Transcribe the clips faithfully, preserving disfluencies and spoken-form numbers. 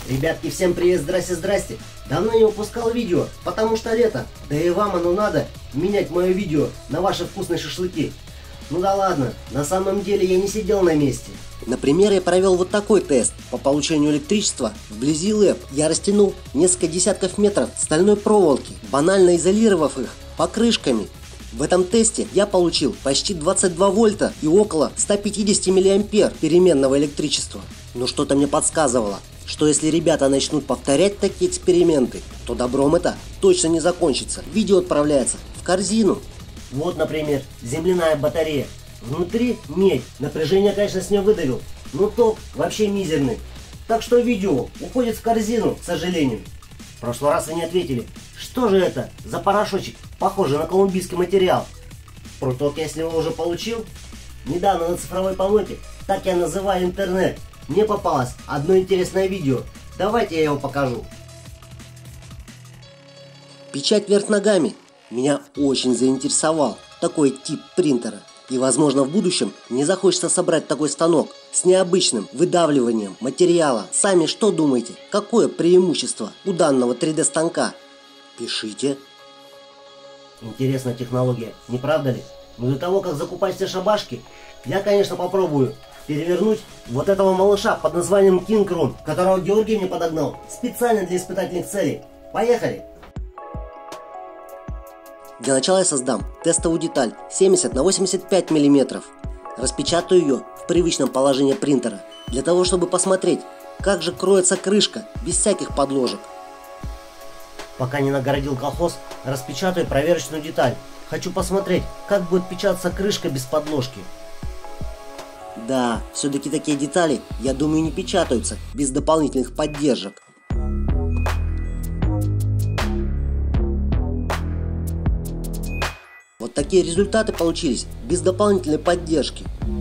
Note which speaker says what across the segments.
Speaker 1: Ребятки, всем привет, здрасте-здрасте. Давно не выпускал видео, потому что лето. Да и вам оно надо, менять мое видео на ваши вкусные шашлыки. Ну да ладно, на самом деле я не сидел на месте. Например, я провел вот такой тест по получению электричества вблизи ЛЭП. Я растянул несколько десятков метров стальной проволоки, банально изолировав их покрышками. В этом тесте я получил почти двадцать два вольта и около ста пятидесяти миллиампер переменного электричества. Но что-то мне подсказывало, что если ребята начнут повторять такие эксперименты, то добром это точно не закончится. Видео отправляется в корзину. Вот, например, земляная батарея. Внутри медь. Напряжение, конечно, с нее выдавил, но ток вообще мизерный. Так что видео уходит в корзину, к сожалению. В прошлый раз вы не ответили, что же это за порошочек, похожий на колумбийский материал. Пруток я с него уже получил. Недавно на цифровой помойке, так я называю интернет, мне попалось одно интересное видео. Давайте я его покажу. Печать вверх ногами меня очень заинтересовал такой тип принтера. И возможно в будущем мне захочется собрать такой станок с необычным выдавливанием материала. Сами что думаете? Какое преимущество у данного три дэ станка? Пишите. Интересная технология, не правда ли? Но до того, как закупать все шабашки, я, конечно, попробую перевернуть вот этого малыша под названием King Run, которого Георгий мне подогнал специально для испытательных целей. Поехали! Для начала я создам тестовую деталь семьдесят на восемьдесят пять миллиметров. Распечатаю ее в привычном положении принтера, для того, чтобы посмотреть, как же кроется крышка без всяких подложек. Пока не нагородил колхоз, распечатаю проверочную деталь. Хочу посмотреть, как будет печататься крышка без подложки. Да, все-таки такие детали, я думаю, не печатаются без дополнительных поддержек. Вот такие результаты получились без дополнительной поддержки.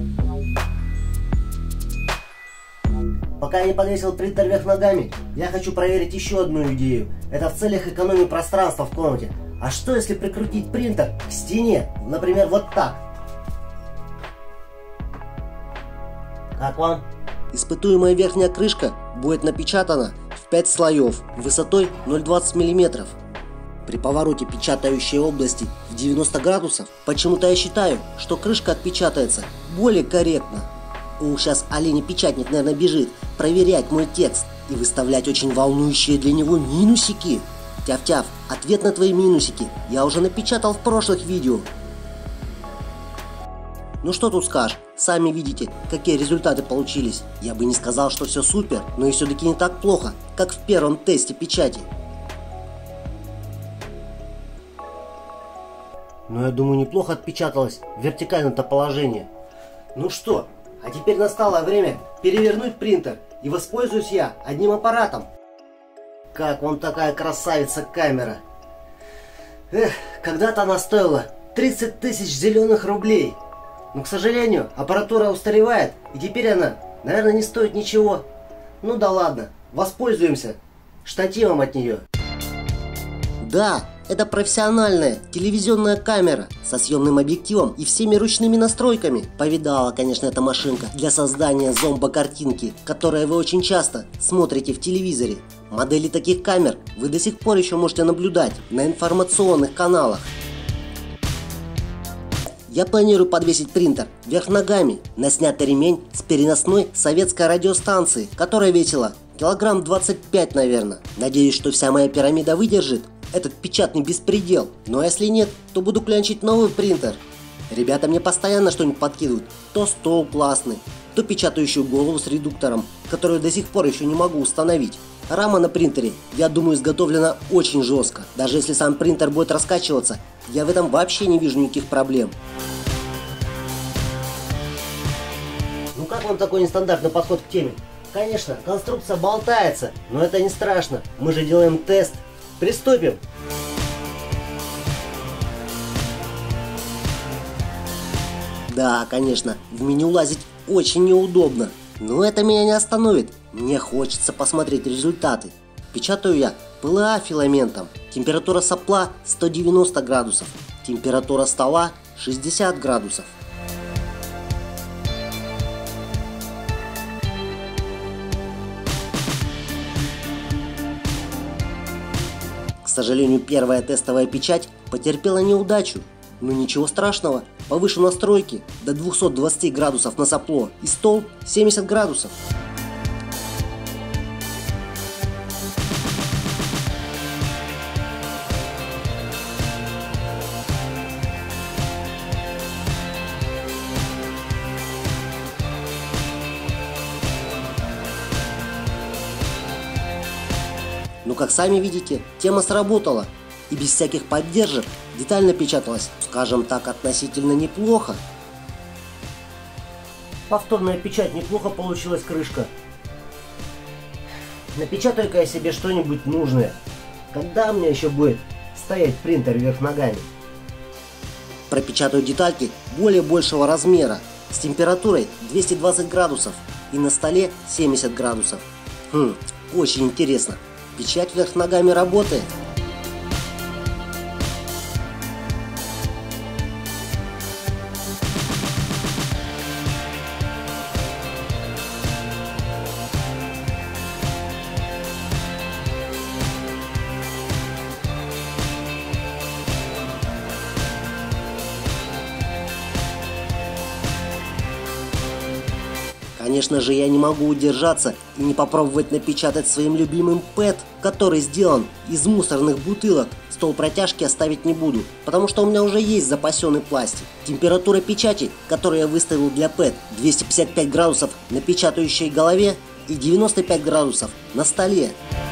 Speaker 1: Пока я не подвесил принтер вверх ногами, я хочу проверить еще одну идею. Это в целях экономии пространства в комнате. А что если прикрутить принтер к стене, например, вот так? Как вам? Испытуемая верхняя крышка будет напечатана в пять слоев высотой ноль целых двадцать сотых миллиметра. При повороте печатающей области в девяносто градусов почему-то я считаю, что крышка отпечатается более корректно. Ух, сейчас олень-печатник, наверное, бежит проверять мой текст и выставлять очень волнующие для него минусики. Тяв-тяв, ответ на твои минусики я уже напечатал в прошлых видео. Ну что тут скажешь, сами видите, какие результаты получились. Я бы не сказал, что все супер, но и все-таки не так плохо, как в первом тесте печати. Но я думаю, неплохо отпечаталось вертикально-то положение. Ну что, а теперь настало время перевернуть принтер, и воспользуюсь я одним аппаратом. Как вам такая красавица камера? Эх, когда-то она стоила тридцать тысяч зеленых рублей. Но, к сожалению, аппаратура устаревает, и теперь она, наверное, не стоит ничего. Ну да ладно, воспользуемся штативом от нее. Да, это профессиональная телевизионная камера со съемным объективом и всеми ручными настройками. Повидала, конечно, эта машинка для создания зомбо-картинки, которые вы очень часто смотрите в телевизоре. Модели таких камер вы до сих пор еще можете наблюдать на информационных каналах. Я планирую подвесить принтер вверх ногами на снятый ремень с переносной советской радиостанции, которая весила килограмм двадцать пять, наверное. Надеюсь, что вся моя пирамида выдержит этот печатный беспредел. Но если нет, то буду клянчить новый принтер. Ребята мне постоянно что-нибудь подкидывают. То стол классный, то печатающую голову с редуктором, которую до сих пор еще не могу установить. Рама на принтере, я думаю, изготовлена очень жестко. Даже если сам принтер будет раскачиваться, я в этом вообще не вижу никаких проблем. Ну как вам такой нестандартный подход к теме? Конечно, конструкция болтается, но это не страшно. Мы же делаем тест. Приступим! Да, конечно, в меню лазить очень неудобно, но это меня не остановит. Мне хочется посмотреть результаты. Печатаю я ПЛА филаментом. Температура сопла сто девяносто градусов. Температура стола шестьдесят градусов. сожалению, первая тестовая печать потерпела неудачу. Но ничего страшного, повышу настройки до двухсот двадцати градусов на сопло и стол семьдесят градусов. Ну, как сами видите, тема сработала, и без всяких поддержек деталь напечаталась, скажем так, относительно неплохо. Повторная печать, неплохо получилась крышка. Напечатаю-ка я себе что-нибудь нужное. Когда мне еще будет стоять принтер вверх ногами? Пропечатаю детальки более большего размера, с температурой двести двадцать градусов и на столе семьдесят градусов. Хм, очень интересно. Печать вверх ногами работает. Конечно же, я не могу удержаться и не попробовать напечатать своим любимым пэт, который сделан из мусорных бутылок. Стол протяжки оставить не буду, потому что у меня уже есть запасенный пластик. Температура печати, которую я выставил для пэт, двести пятьдесят пять градусов на печатающей голове и девяносто пять градусов на столе.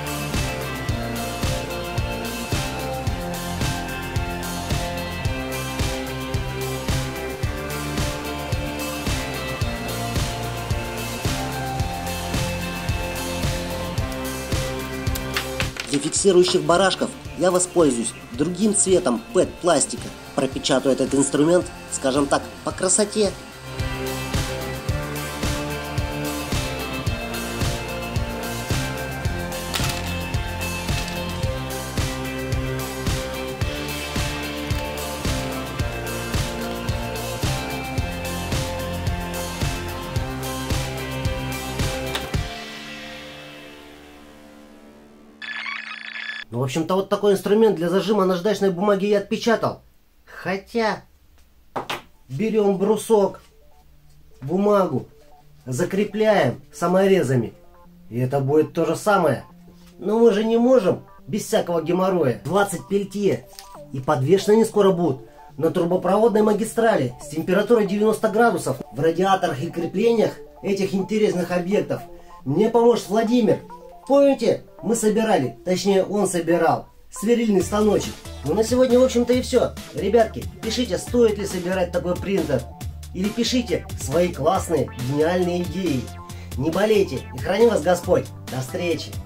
Speaker 1: Для фиксирующих барашков я воспользуюсь другим цветом пэт пластика. Пропечатаю этот инструмент, скажем так, по красоте. Ну, в общем-то, вот такой инструмент для зажима наждачной бумаги я отпечатал. Хотя, берем брусок, бумагу, закрепляем саморезами. И это будет то же самое. Но мы же не можем без всякого геморроя. двадцать пельтье. И подвешены они скоро будут на трубопроводной магистрали с температурой девяносто градусов. В радиаторах и креплениях этих интересных объектов мне поможет Владимир. Помните, мы собирали, точнее он собирал, сверлильный станочек. Ну на сегодня, в общем-то, и все. Ребятки, пишите, стоит ли собирать такой принтер. Или пишите свои классные, гениальные идеи. Не болейте и храни вас Господь. До встречи.